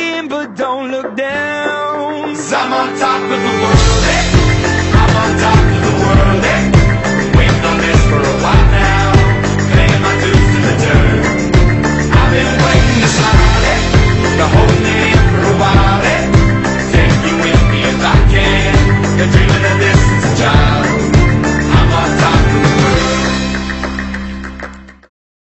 in, but don't look down. 'Cause I'm on top of the world, eh? I'm on top of the world, eh? Waiting on this for a while now, paying my dues to the dirt. I've been waiting to slide, eh? The whole name